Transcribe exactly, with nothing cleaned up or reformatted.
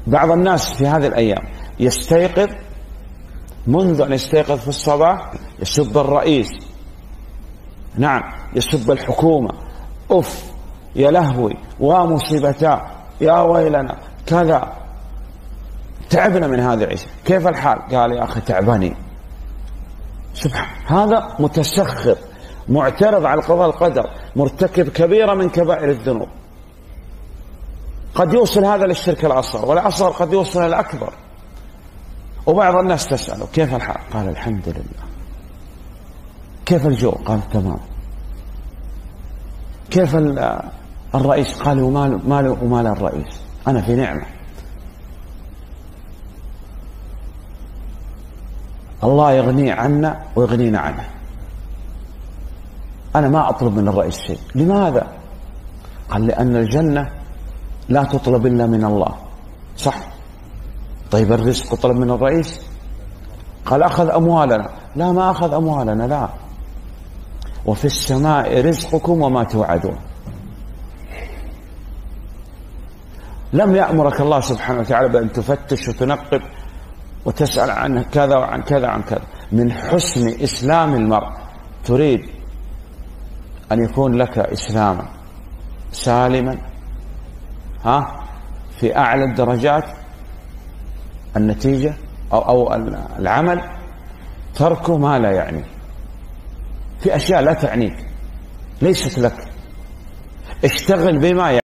بعض الناس في هذه الأيام يستيقظ، منذ أن يستيقظ في الصباح يسب الرئيس، نعم يسب الحكومة، أف يا لهوي ومصيبتا يا ويلنا كذا، تعبنا من هذه العيشة. كيف الحال؟ قال يا أخي تعباني. سبحان، هذا متسخر معترض على القضاء والقدر، مرتكب كبيرة من كبائر الذنوب. قد يوصل هذا للشرك الأصغر، والأصغر قد يوصل إلى الأكبر. وبعض الناس تسأله كيف الحال؟ قال الحمد لله. كيف الجو؟ قال تمام. كيف الرئيس؟ قال ومال ماله ومال الرئيس، أنا في نعمة. الله يغني عنا ويغنينا عنه، أنا ما أطلب من الرئيس شيء. لماذا؟ قال لأن الجنة لا تطلب إلا من الله. صح. طيب الرزق طلب من الرئيس؟ قال أخذ أموالنا. لا، ما أخذ أموالنا، لا. وفي السماء رزقكم وما توعدون. لم يأمرك الله سبحانه وتعالى بأن تفتش وتنقب وتسأل عن كذا وعن كذا عن كذا. من حسن إسلام المرء، تريد أن يكون لك إسلاما سالما ها في أعلى الدرجات، النتيجة أو, أو العمل تركه ما لا يعني، في أشياء لا تعنيك ليست لك، اشتغل بما يعني.